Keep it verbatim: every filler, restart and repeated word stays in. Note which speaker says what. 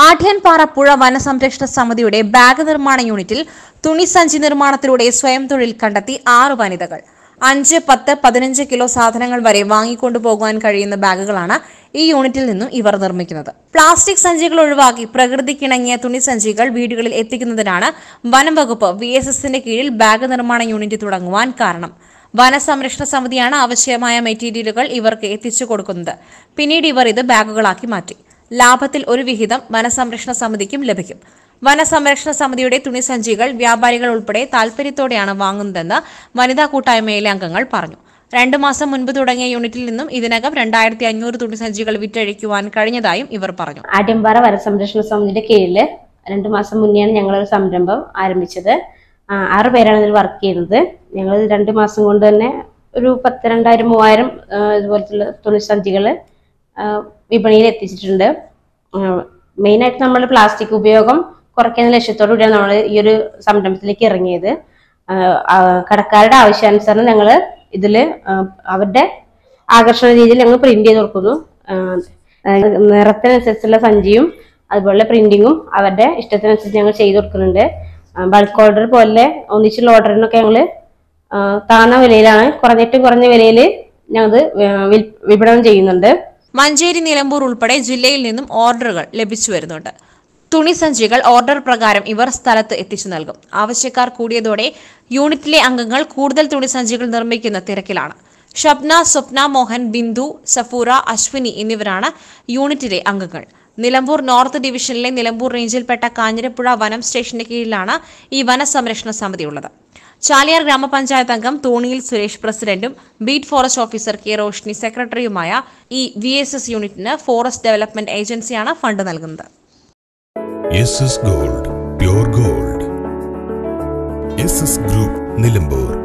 Speaker 1: ആഢ്യൻപാറ പുഴ വനസംരക്ഷണ സമിതിയുടെ ബാഗ് നിർമ്മാണ യൂണിറ്റിൽ തുണിസഞ്ചി നിർമ്മാണത്തിലൂടെ സ്വയം തൊഴിൽ കണ്ടെത്തി ആറ് വനിതകൾ. അഞ്ച് പത്ത് പതിനഞ്ച് കിലോ സാധനങ്ങൾ വരെ വാങ്ങിക്കൊണ്ടുപോകാൻ കഴിയുന്ന ബാഗുകളാണ് ഈ യൂണിറ്റിൽ നിന്നും ഇവർ നിർമ്മിക്കുന്നത്. പ്ലാസ്റ്റിക് സഞ്ചികൾ ഒഴിവാക്കി പ്രകൃതിക്കിണങ്ങിയ തുണിസഞ്ചികൾ വീടുകളിൽ എത്തിക്കുന്നതിനാണ് വനം വകുപ്പ് വി എസ് എസിന്റെ കീഴിൽ ബാഗ് നിർമ്മാണ യൂണിറ്റ് തുടങ്ങുവാൻ കാരണം. വനസംരക്ഷണ സമിതിയാണ് ആവശ്യമായ മെറ്റീരിയലുകൾ ഇവർക്ക് എത്തിച്ചു കൊടുക്കുന്നത്. പിന്നീട് ഇവർ ഇത് ബാഗുകളാക്കി മാറ്റി. ലാഭത്തിൽ ഒരു വിഹിതം വനസംരക്ഷണ സമിതിക്കും ലഭിക്കും. വനസംരക്ഷണ സമിതിയുടെ തുണിസഞ്ചികൾ വ്യാപാരികൾ ഉൾപ്പെടെ താൽപര്യത്തോടെയാണ് വാങ്ങുന്നതെന്ന് വനിതാ കൂട്ടായ്മയിലെ അംഗങ്ങൾ പറഞ്ഞു. രണ്ടു മാസം മുൻപ് തുടങ്ങിയ യൂണിറ്റിൽ നിന്നും ഇതിനകം രണ്ടായിരത്തി അഞ്ഞൂറ് തുണിസഞ്ചികൾ വിറ്റഴിക്കുവാൻ കഴിഞ്ഞതായും ഇവർ പറഞ്ഞു.
Speaker 2: ആഢ്യൻപാറ വനസംരക്ഷണ സമിതിയുടെ കീഴിൽ രണ്ടു മാസം മുന്നെയാണ് ഞങ്ങളൊരു സംരംഭം ആരംഭിച്ചത്. ആറ് പേരാണ് ഇതിൽ വർക്ക് ചെയ്യുന്നത്. ഞങ്ങൾ രണ്ടു മാസം കൊണ്ട് തന്നെ ഒരു പത്ത് രണ്ടായിരം മൂവായിരം ഇതുപോലത്തുള്ള തുണിസഞ്ചികൾ വിപണിയിൽ എത്തിച്ചിട്ടുണ്ട്. മെയിനായിട്ട് നമ്മൾ പ്ലാസ്റ്റിക് ഉപയോഗം കുറയ്ക്കുന്ന ലക്ഷ്യത്തോടു കൂടിയാണ് നമ്മൾ ഈ ഒരു സംരംഭത്തിലേക്ക് ഇറങ്ങിയത്. കടക്കാരുടെ ആവശ്യാനുസരണം ഞങ്ങൾ ഇതിൽ അവരുടെ ആകർഷണ രീതിയിൽ ഞങ്ങൾ പ്രിന്റ് ചെയ്ത് കൊടുക്കുന്നു. നിറത്തിനനുസരിച്ചുള്ള സഞ്ചിയും അതുപോലെ പ്രിന്റിങ്ങും അവരുടെ ഇഷ്ടത്തിനനുസരിച്ച് ഞങ്ങൾ ചെയ്ത് കൊടുക്കുന്നുണ്ട്. ബൾക്ക് ഓർഡർ പോലെ ഒന്നിച്ചുള്ള ഓർഡറിനൊക്കെ ഞങ്ങൾ താഴ്ന്ന വിലയിലാണ്, കുറഞ്ഞിട്ട് കുറഞ്ഞ വിലയിൽ ഞങ്ങൾ വിപണനം ചെയ്യുന്നുണ്ട്.
Speaker 1: മഞ്ചേരി, നിലമ്പൂർ ഉൾപ്പെടെ ജില്ലയിൽ നിന്നും ഓർഡറുകൾ ലഭിച്ചു വരുന്നുണ്ട്. തുണിസഞ്ചികൾ ഓർഡർ പ്രകാരം ഇവർ സ്ഥലത്ത് എത്തിച്ചു നൽകും. ആവശ്യക്കാർ കൂടിയതോടെ യൂണിറ്റിലെ അംഗങ്ങൾ കൂടുതൽ തുണിസഞ്ചികൾ നിർമ്മിക്കുന്ന തിരക്കിലാണ്. ഷബ്ന, സ്വപ്ന മോഹൻ, ബിന്ദു, സഫൂറ, അശ്വിനി എന്നിവരാണ് യൂണിറ്റിലെ അംഗങ്ങൾ. നിലമ്പൂർ നോർത്ത് ഡിവിഷനിലെ നിലമ്പൂർ റേഞ്ചിൽപ്പെട്ട കാഞ്ഞിരപ്പുഴ വനം സ്റ്റേഷന്റെ കീഴിലാണ് ഈ വനസംരക്ഷണ സമിതി ഉള്ളത്. ചാലിയാർ ഗ്രാമപഞ്ചായത്ത് അംഗം തോണിയിൽ സുരേഷ് പ്രസിഡന്റും beat forest officer K Roshni സെക്രട്ടറിയുമായ ഈ വി എസ് എസ് യൂണിറ്റിന് ഫോറസ്റ്റ് ഡെവലപ്മെന്റ് ഏജൻസിയാണ് ഫണ്ട് നൽകുന്നത്.
Speaker 3: S S gold, pure gold. S S group, Nilambur.